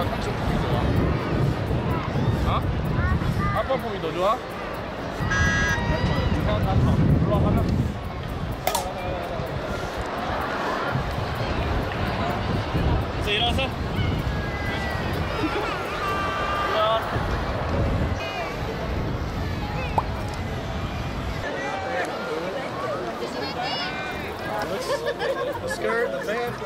삼촌 폼이 좋아? 어? 아빠 폼이 더 좋아? 올라와 가면. 이제 일어나서. 올라와. The skirt, the band.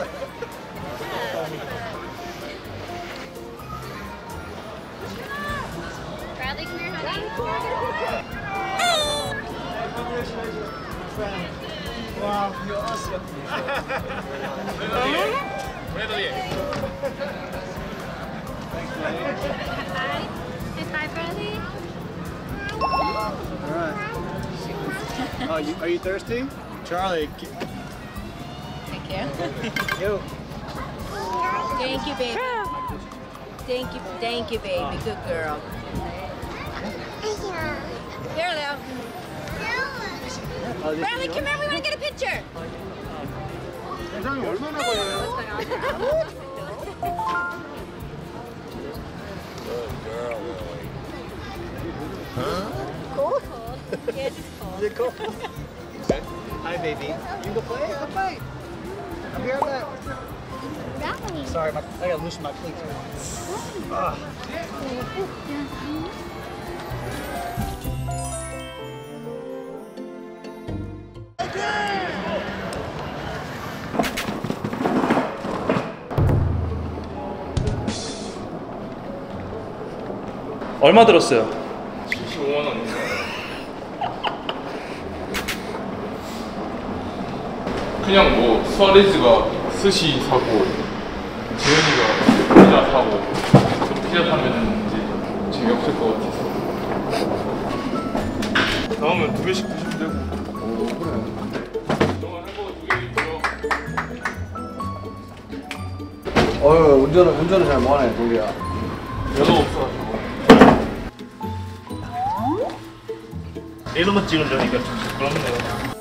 Bradley, come here, honey. Wow, you're awesome. Bradley. Hi. Hi, Bradley. All right. Are you thirsty? Charlie. Thank you. You. Thank you, baby. Thank you, baby. Good girl. Here, Leo. Bradley, come here. We want to get a picture. 세상이 얼마나 걸려요? Cold? Yeah, just cold. Is it cold? Hi, baby. You go play? Go play. I'll be right back. Sorry, I gotta loosen my cleats. 얼마 들었어요? 75만 원. 그냥 뭐 수아레즈가 스시 사고 재현이가 피자 사고 피자 사면은 이제 재미없을 것 같아서 나오면 2개씩 드시면 되고. 오 그래. 너가 햄버거 2개 있어. 어휴, 운전을 잘 못하네, 동기야. 연어 없어가지고. 이런 거 찍으려니까 좀 부끄럽네요.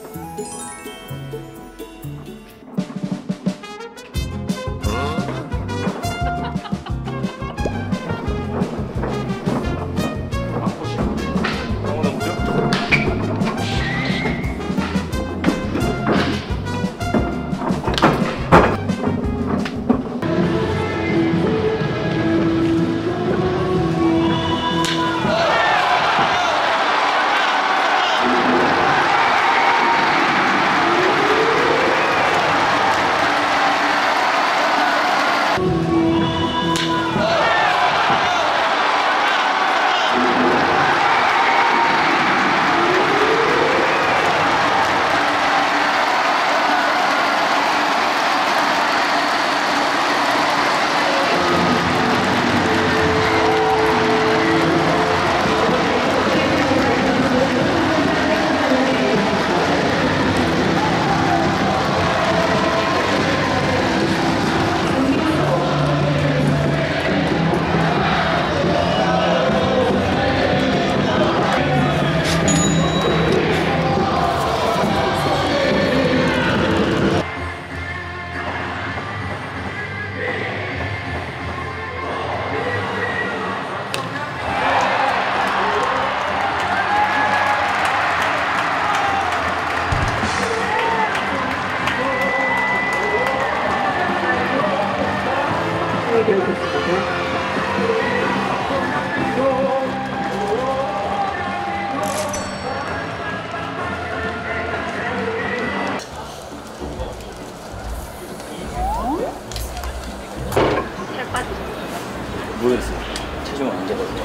모르겠어요. 체중을 안 재거든요.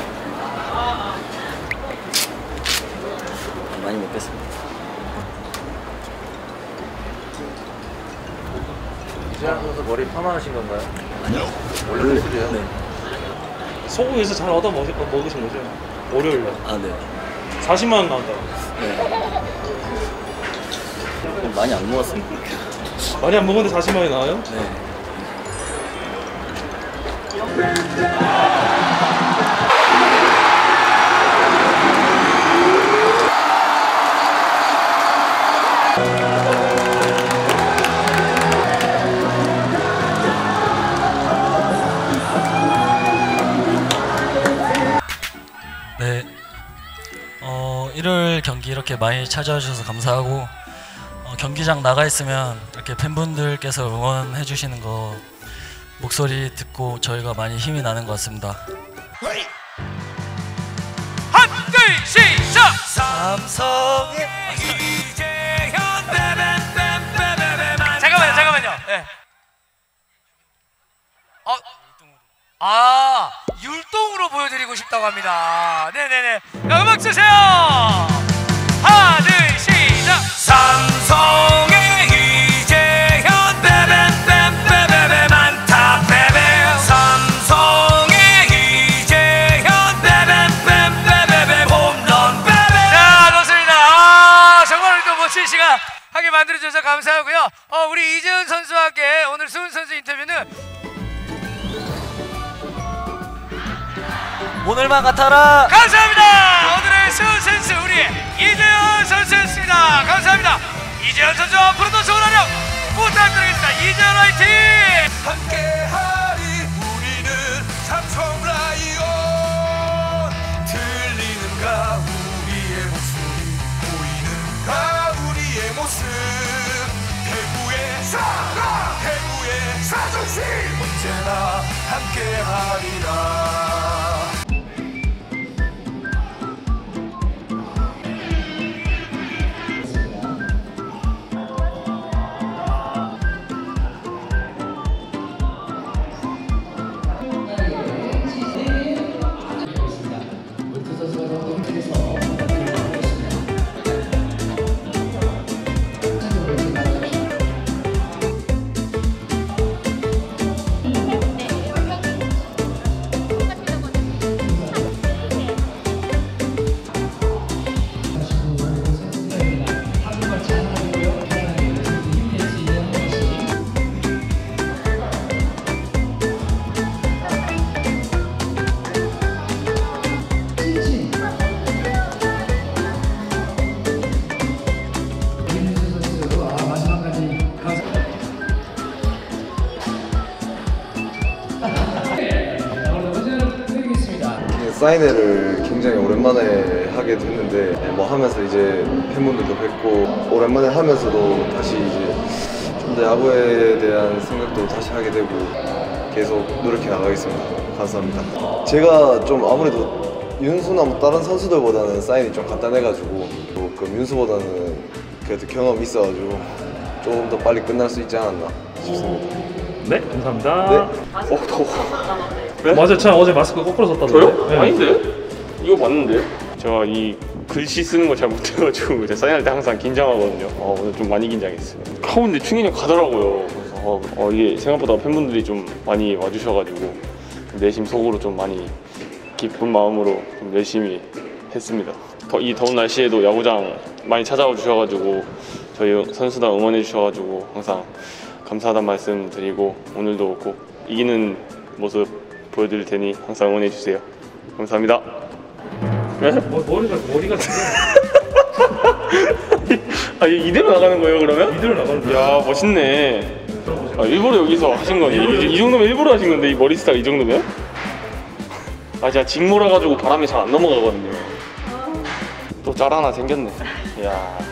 많이 먹겠습니다. 이재환 선수 머리 파마하신 건가요? 아니요. 원래 수술이요? 네. 소고기에서 잘 얻어 먹으신 거죠? 월요일날 아, 네. 40만 원 나온다고. 네. 많이 안 먹었습니다. 많이 안 먹었는데 40만 원이 나와요? 네. 오늘 경기 이렇게 많이 찾아와 주셔서 감사하고 경기장 나가 있으면 이렇게 팬분들께서 응원해 주시는 거 목소리 듣고 저희가 많이 힘이 나는 것 같습니다. 한둘 시작! 삼성의 이재현 잠깐만요. 네. 율동으로 보여드리고 싶다고 합니다. 네네네. 자, 음악 주세요. 하나 둘 시작. 삼성의 이재현 많다 삼성의 이재현 홈런 자, 좋습니다. 정말 또 멋진 시간 하게 만들어주셔서 감사하고요. 우리 이재현 선수와 함께 오늘 수훈 선수 인터뷰는 오늘만 같아라. 감사합니다. 오늘의 수훈 선수 우리 이재현 선수였습니다. 감사합니다. 이재현 선수 앞으로도 좋은 활약 부탁드리겠습니다. 이재현 화이팅! 함께하리 우리는 삼성 라이온 들리는가 우리의 목소리 보이는가 우리의 모습 대구의 사랑 대구의 자존심 언제나 함께하리라. 사인회를 굉장히 오랜만에 하게 됐는데 뭐 하면서 이제 팬분들도 뵙고 오랜만에 하면서도 다시 이제 좀 더 야구에 대한 생각도 다시 하게 되고 계속 노력해 나가겠습니다. 감사합니다. 제가 좀 아무래도 윤수나 뭐 다른 선수들보다는 사인이 좀 간단해가지고 그 윤수보다는 그래도 경험이 있어가지고 조금 더 빨리 끝날 수 있지 않았나 싶습니다. 네, 감사합니다. 네. 더워. 네? 맞아요. 제가 어제 마스크 거꾸로 썼다던데. 저요? 네. 아닌데? 이거 맞는데? 제가 이 글씨 쓰는 거 잘 못해가지고 제가 사인할 때 항상 긴장하거든요. 오늘 좀 많이 긴장했어요. 하운데 충인이 가더라고요. 그래서 이게 생각보다 팬분들이 좀 많이 와주셔가지고 내심 속으로 좀 많이 기쁜 마음으로 좀 열심히 했습니다. 이 더운 날씨에도 야구장 많이 찾아와 주셔가지고 저희 선수단 응원해 주셔가지고 항상 감사하다는 말씀 드리고 오늘도 꼭 이기는 모습 보여드릴 테니 항상 응원해 주세요. 감사합니다. 네? 머리가 이대로 나가는 거예요 그러면? 이대로 나가는 거예요. 야 멋있네. 일부러 여기서 하신 거니? 이 정도면 일부러 하신 건데 이 머리 스타일 이 정도면? 제가 직모라 가지고 바람이 잘 안 넘어가거든요. 또 짤 하나 생겼네. 이야.